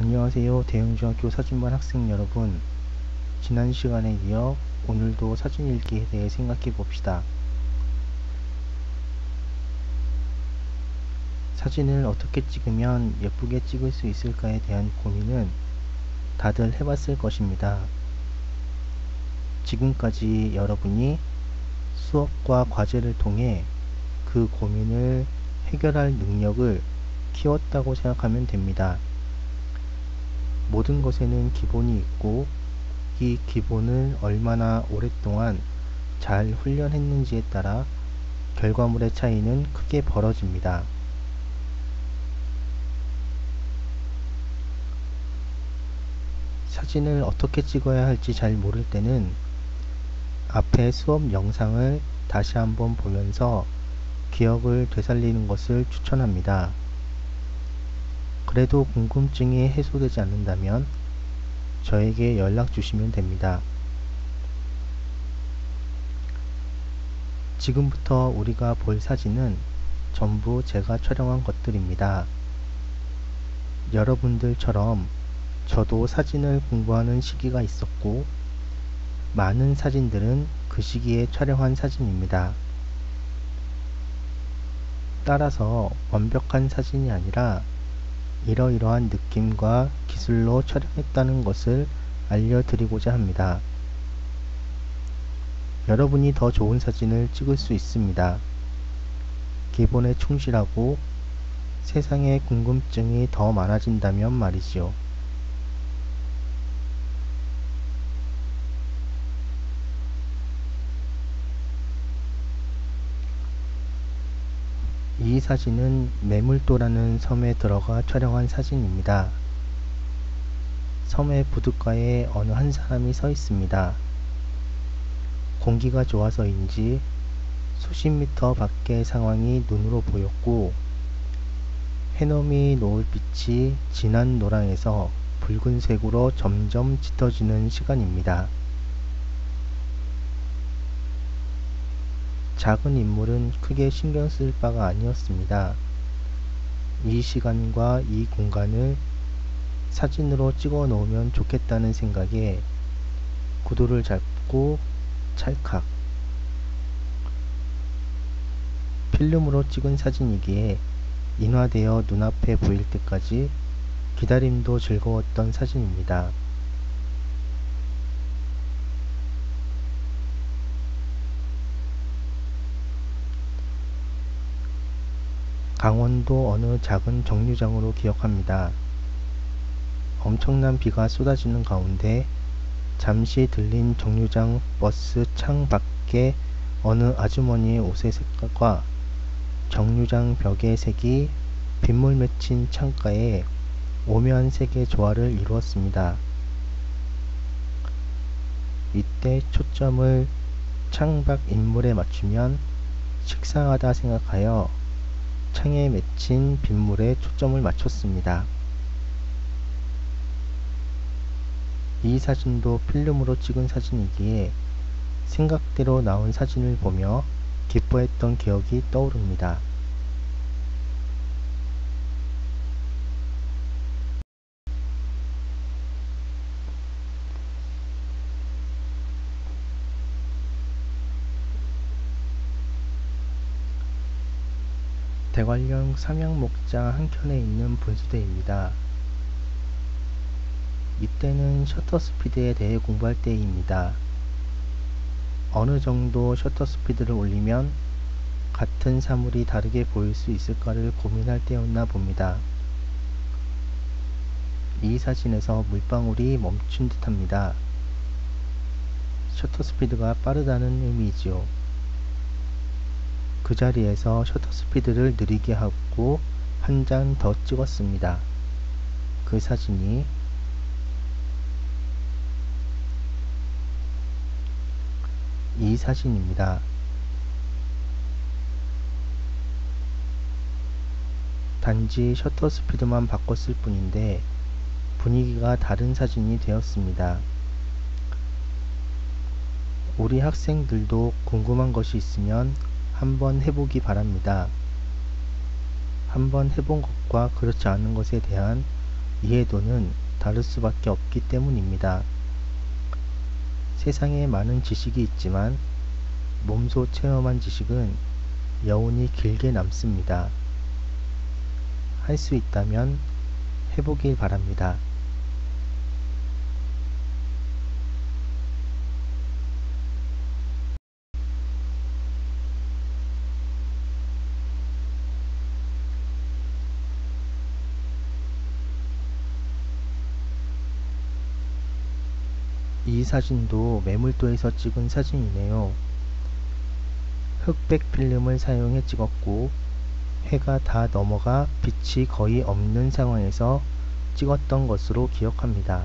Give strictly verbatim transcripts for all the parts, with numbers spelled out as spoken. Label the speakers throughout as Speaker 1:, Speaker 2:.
Speaker 1: 안녕하세요. 대흥중학교 사진반 학생 여러분. 지난 시간에 이어 오늘도 사진 읽기에 대해 생각해 봅시다. 사진을 어떻게 찍으면 예쁘게 찍을 수 있을까에 대한 고민은 다들 해봤을 것입니다. 지금까지 여러분이 수업과 과제를 통해 그 고민을 해결할 능력을 키웠다고 생각하면 됩니다. 모든 것에는 기본이 있고 이 기본을 얼마나 오랫동안 잘 훈련했는지에 따라 결과물의 차이는 크게 벌어집니다. 사진을 어떻게 찍어야 할지 잘 모를 때는 앞에 수업 영상을 다시 한번 보면서 기억을 되살리는 것을 추천합니다. 그래도 궁금증이 해소되지 않는다면 저에게 연락 주시면 됩니다. 지금부터 우리가 볼 사진은 전부 제가 촬영한 것들입니다. 여러분들처럼 저도 사진을 공부하는 시기가 있었고 많은 사진들은 그 시기에 촬영한 사진입니다. 따라서 완벽한 사진이 아니라 이러이러한 느낌과 기술로 촬영했다는 것을 알려드리고자 합니다. 여러분이 더 좋은 사진을 찍을 수 있습니다. 기본에 충실하고 세상에 궁금증이 더 많아진다면 말이지요. 이 사진은 매물도라는 섬에 들어가 촬영한 사진입니다. 섬의 부둣가에 어느 한 사람이 서 있습니다. 공기가 좋아서인지 수십 미터 밖의 상황이 눈으로 보였고 해넘이 노을빛이 진한 노랑에서 붉은색으로 점점 짙어지는 시간입니다. 작은 인물은 크게 신경 쓸 바가 아니었습니다. 이 시간과 이 공간을 사진으로 찍어 놓으면 좋겠다는 생각에 구도를 잡고 찰칵. 필름으로 찍은 사진이기에 인화되어 눈앞에 보일 때까지 기다림도 즐거웠던 사진입니다. 강원도 어느 작은 정류장으로 기억합니다. 엄청난 비가 쏟아지는 가운데 잠시 들린 정류장 버스 창 밖에 어느 아주머니의 옷의 색깔과 정류장 벽의 색이 빗물 맺힌 창가에 오묘한 색의 조화를 이루었습니다. 이때 초점을 창밖 인물에 맞추면 식상하다 생각하여 창에 맺힌 빗물에 초점을 맞췄습니다. 이 사진도 필름으로 찍은 사진이기에 생각대로 나온 사진을 보며 기뻐했던 기억이 떠오릅니다. 대관령 삼양목장 한켠에 있는 분수대입니다. 이때는 셔터 스피드에 대해 공부할 때입니다. 어느 정도 셔터 스피드를 올리면 같은 사물이 다르게 보일 수 있을까를 고민할 때였나 봅니다. 이 사진에서 물방울이 멈춘 듯합니다. 셔터 스피드가 빠르다는 의미이지요. 그 자리에서 셔터 스피드를 느리게 하고 한 장 더 찍었습니다. 그 사진이 이 사진입니다. 단지 셔터 스피드만 바꿨을 뿐인데 분위기가 다른 사진이 되었습니다. 우리 학생들도 궁금한 것이 있으면 한번 해보기 바랍니다. 한번 해본 것과 그렇지 않은 것에 대한 이해도는 다를 수밖에 없기 때문입니다. 세상에 많은 지식이 있지만 몸소 체험한 지식은 여운이 길게 남습니다. 할 수 있다면 해보길 바랍니다. 이 사진도 매물도에서 찍은 사진이네요. 흑백 필름을 사용해 찍었고 해가 다 넘어가 빛이 거의 없는 상황에서 찍었던 것으로 기억합니다.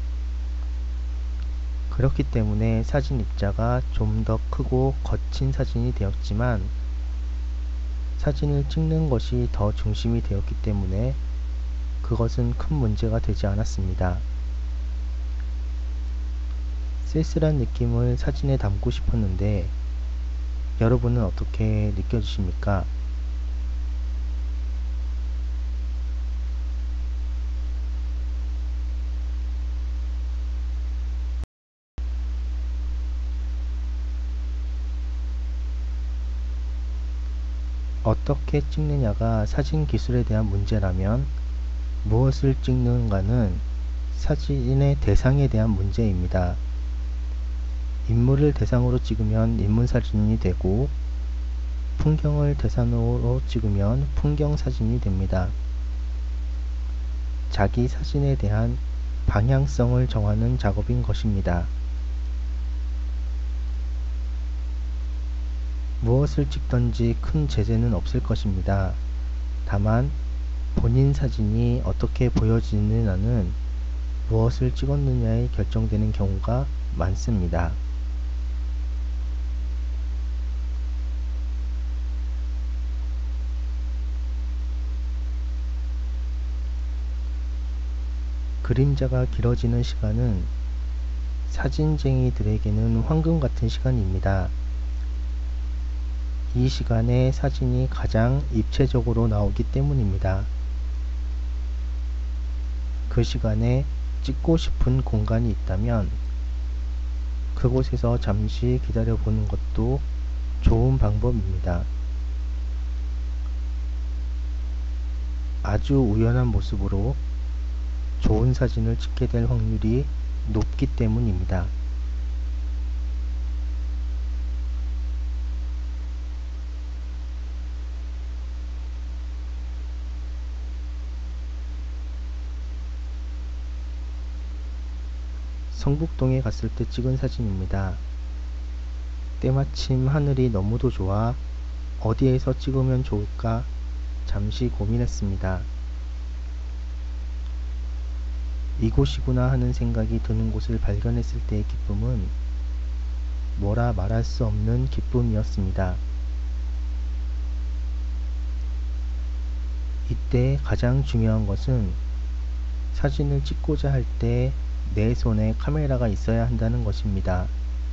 Speaker 1: 그렇기 때문에 사진 입자가 좀 더 크고 거친 사진이 되었지만 사진을 찍는 것이 더 중심이 되었기 때문에 그것은 큰 문제가 되지 않았습니다. 쓸쓸한 느낌을 사진에 담고 싶었는데 여러분은 어떻게 느껴지십니까? 어떻게 찍느냐가 사진 기술에 대한 문제라면 무엇을 찍는가는 사진의 대상에 대한 문제입니다. 인물을 대상으로 찍으면 인물사진이 되고 풍경을 대상으로 찍으면 풍경사진이 됩니다. 자기 사진에 대한 방향성을 정하는 작업인 것입니다. 무엇을 찍든지 큰 제재는 없을 것입니다. 다만 본인 사진이 어떻게 보여지느냐는 무엇을 찍었느냐에 결정되는 경우가 많습니다. 그림자가 길어지는 시간은 사진쟁이들에게는 황금 같은 시간입니다. 이 시간에 사진이 가장 입체적으로 나오기 때문입니다. 그 시간에 찍고 싶은 공간이 있다면 그곳에서 잠시 기다려 보는 것도 좋은 방법입니다. 아주 우연한 모습으로 좋은 사진을 찍게 될 확률이 높기 때문입니다. 성북동에 갔을 때 찍은 사진입니다. 때마침 하늘이 너무도 좋아 어디에서 찍으면 좋을까 잠시 고민했습니다. 이곳이구나 하는 생각이 드는 곳을 발견했을 때의 기쁨은 뭐라 말할 수 없는 기쁨이었습니다. 이때 가장 중요한 것은 사진을 찍고자 할 때 내 손에 카메라가 있어야 한다는 것입니다.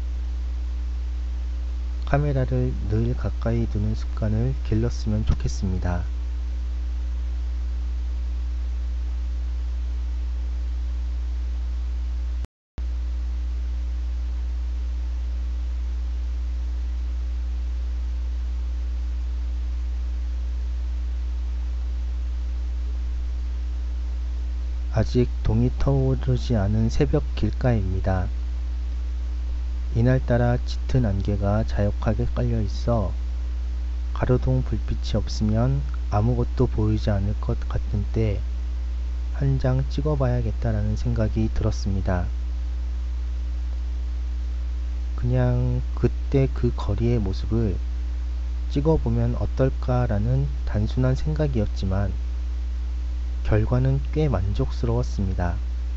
Speaker 1: 카메라를 늘 가까이 두는 습관을 길렀으면 좋겠습니다. 아직 동이 터오르지 않은 새벽 길가입니다. 이날따라 짙은 안개가 자욱하게 깔려 있어 가로등 불빛이 없으면 아무것도 보이지 않을 것 같은 때 한 장 찍어봐야겠다라는 생각이 들었습니다. 그냥 그때 그 거리의 모습을 찍어보면 어떨까라는 단순한 생각이었지만 결과는 꽤 만족스러웠습니다.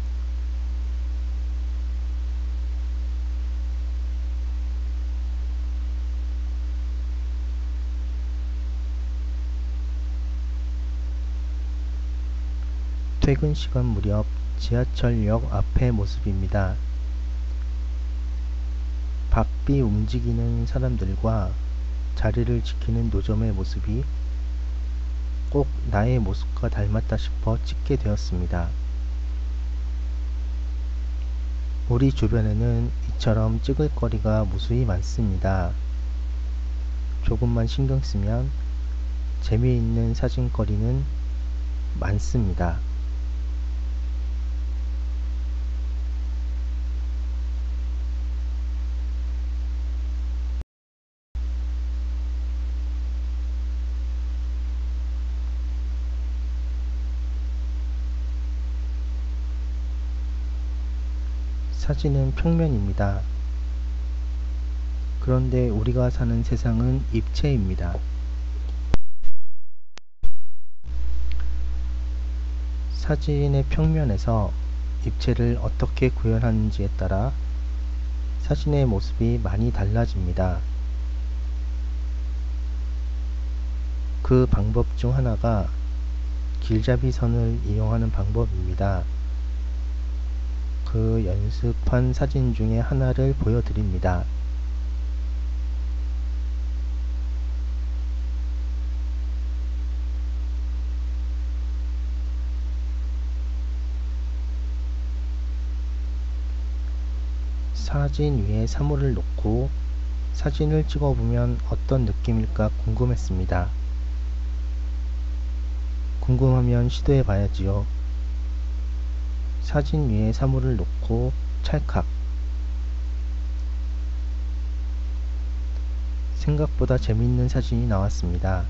Speaker 1: 퇴근 시간 무렵 지하철역 앞의 모습입니다. 바삐 움직이는 사람들과 자리를 지키는 노점의 모습이 꼭 나의 모습과 닮았다 싶어 찍게 되었습니다. 우리 주변에는 이처럼 찍을 거리가 무수히 많습니다. 조금만 신경 쓰면 재미있는 사진거리는 많습니다. 사진은 평면입니다. 그런데 우리가 사는 세상은 입체입니다. 사진의 평면에서 입체를 어떻게 구현하는지에 따라 사진의 모습이 많이 달라집니다. 그 방법 중 하나가 길잡이 선을 이용하는 방법입니다. 그 연습한 사진 중에 하나를 보여드립니다. 사진 위에 사물을 놓고 사진을 찍어보면 어떤 느낌일까 궁금했습니다. 궁금하면 시도해 봐야지요. 사진 위에 사물을 놓고 찰칵. 생각보다 재미있는 사진이 나왔습니다.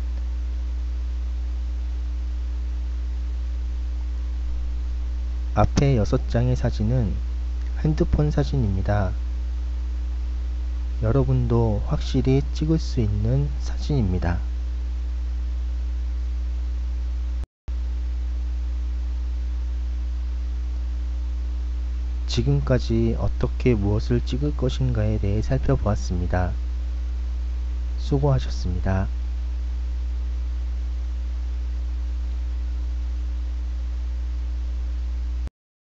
Speaker 1: 앞에 여섯 장의 사진은 핸드폰 사진입니다. 여러분도 확실히 찍을 수 있는 사진입니다. 지금까지 어떻게 무엇을 찍을 것인가에 대해 살펴보았습니다. 수고하셨습니다.